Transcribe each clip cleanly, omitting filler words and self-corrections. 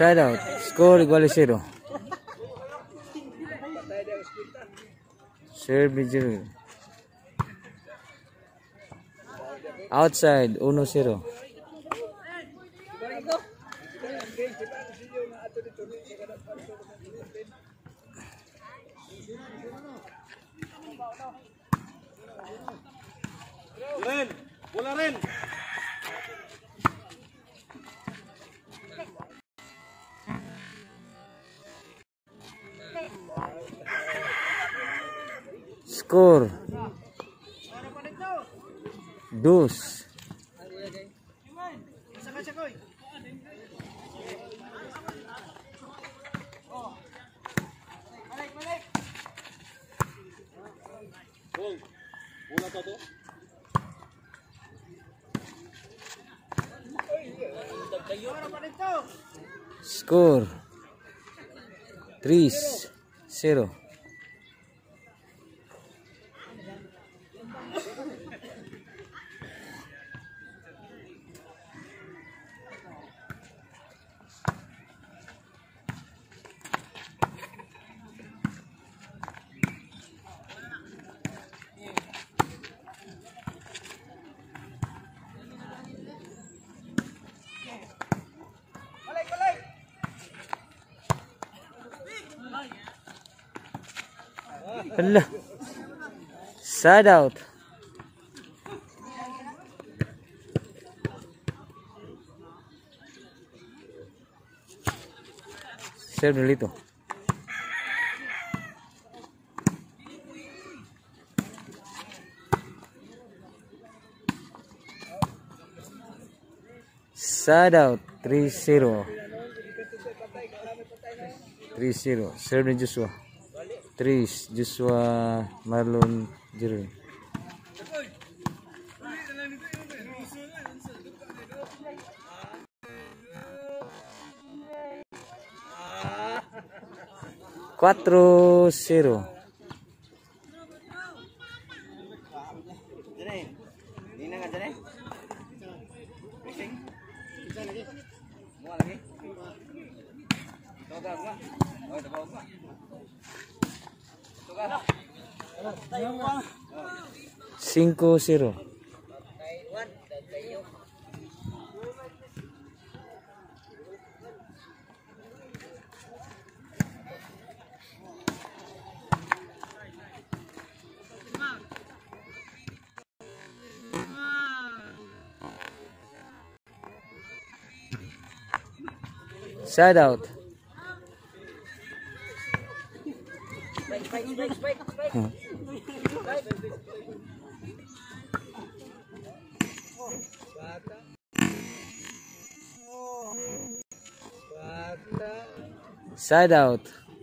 Side out. Score igual a 0. Serve ni Jerwin. Outside 1-0. Ren, bola Ren. Score 2. Bola to. Score 3-0. Hala. Side out. Serve Lito. Side out 3-0. 3-0. Serve ni Joshua. Joshua Marlon Jerwin. Cuatro cero. Cinco cero. Side out. Side out.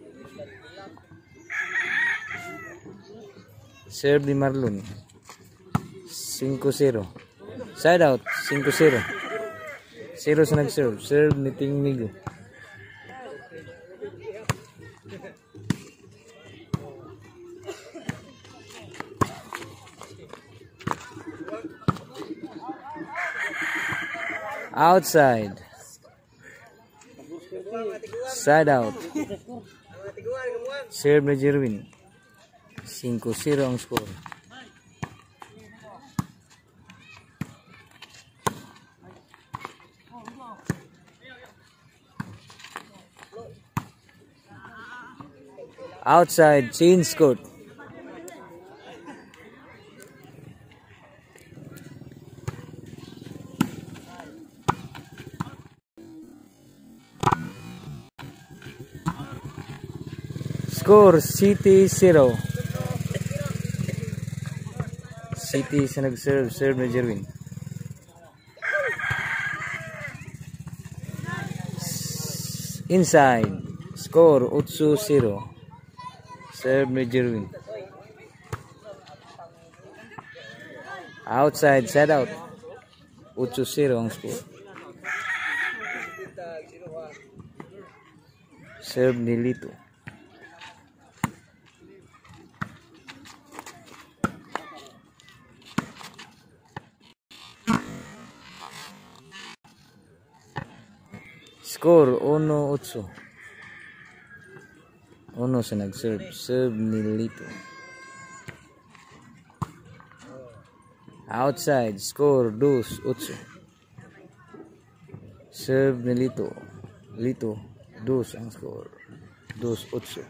Serve ni Marlon. 5-0. Side out. 5-0. 0 sa nag-serve. Serve ni Tingnigo. Outside. Side out. Serve ni Jerwin. 5-0 ang score. Outside, change court. Score City 0. City sa nag-serve, serve ni Jerwin. Inside, score 8-0. Serve ni Jerwin. Outside, side out. 8-0 ang score. Serve ni Lito. Score 1-8. Uno sa nag-serve. Serve ni Lito. Outside. Score 2-8. Serve ni Lito. Lito 2 ang score. 2-8.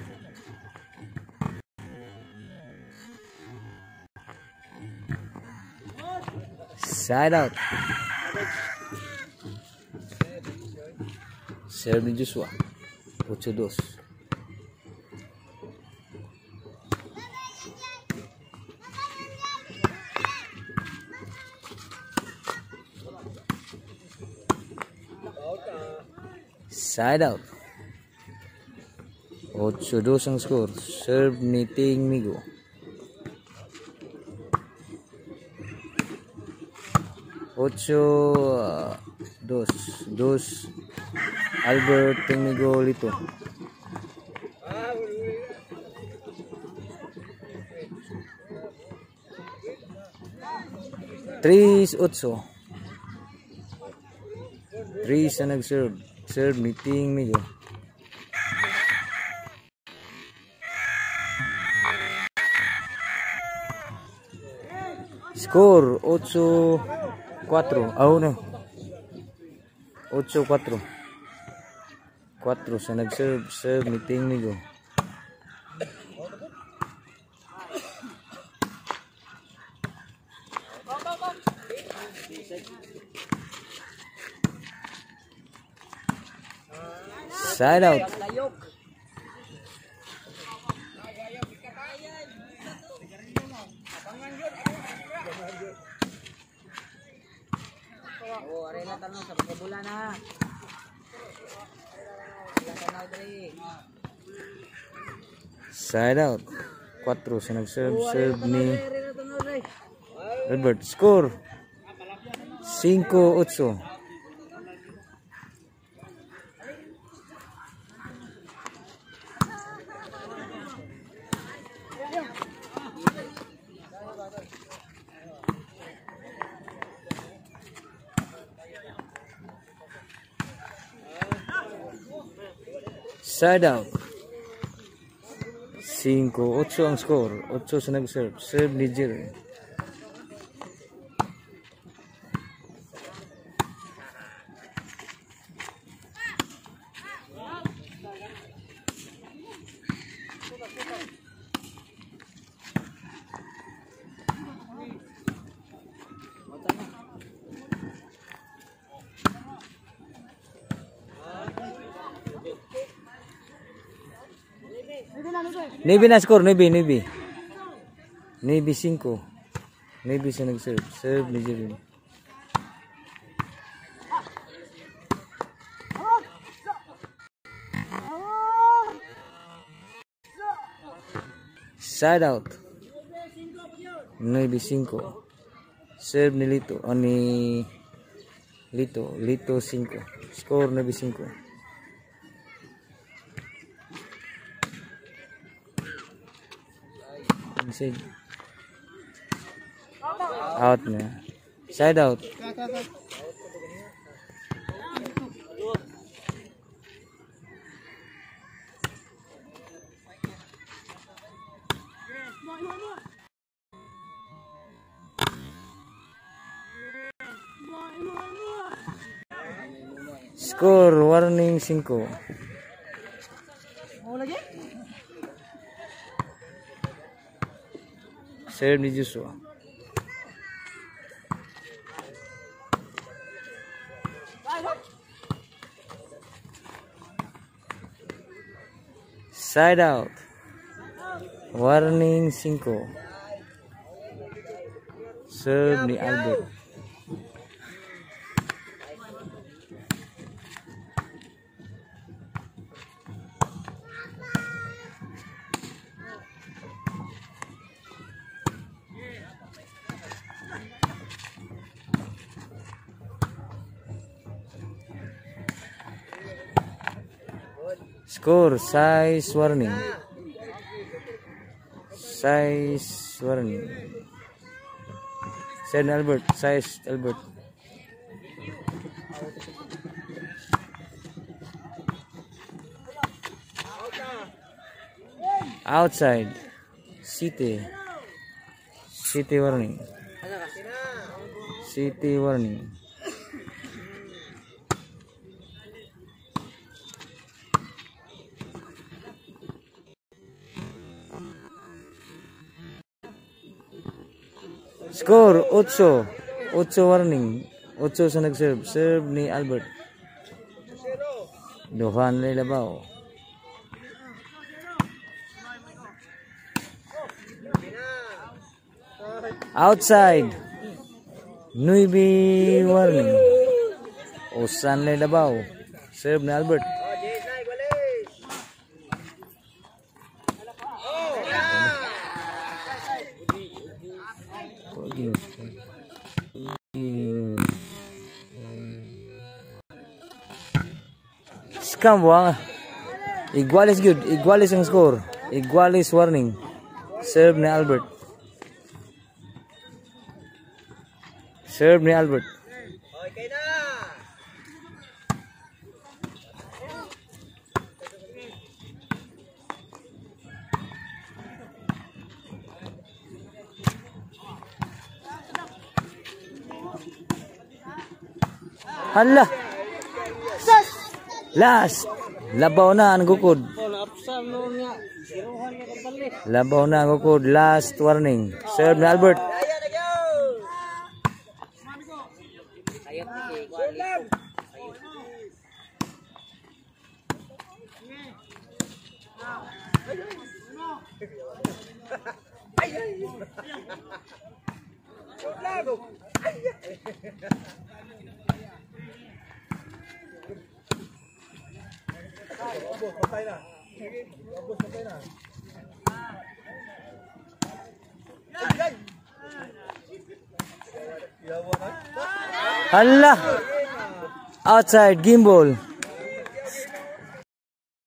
Side out. Serve ni Joshua. 8-2. Side out. 8-2 ang score. Serve ni Ting Migo. Dos Albert Ting Migo Lito. Tris 8. 3 sa nag-serve. Serve ni Ting Migo. Score 8-4. No. 8-4. 4 sa nag-serve. Serve ni Ting Migo. Side out. Oh, arena tanong sa pagkabulan na. Side out. 4 sa nag-serve. Serve ni Albert. Score 5-8. Side out. 5-8 ang score. 8 sa nag-serve. Serve ni Jerry. Navy na score, Navy 5. Navy sa nag-serve. Serve ni Jerry. Side out. Navy 5. Serve ni Lito. Ni Lito 5. Score Navy 5. Out na. Side out. Score warning 5. Serve ni Joshua. Side out. Warning 5. Serve ni Albert. Score size warning. Size warning. Send Albert. Size Albert. Outside. City. City warning. City warning. Score 8. 8 warning. 8 sa nag-serve. Serve ni Albert. Duhan na labaw. Outside. 9 warning. Usan na labaw. Serve ni Albert. Scam buang. Igualis good. Igualis ang score. Igualis warning. Serve ni Albert. Serve ni Albert. Okay na. Hala. Last. Labaw na ang gukod. Labaw na ang gukod. Last warning. Serve ni Albert. Hala. Outside gimbal.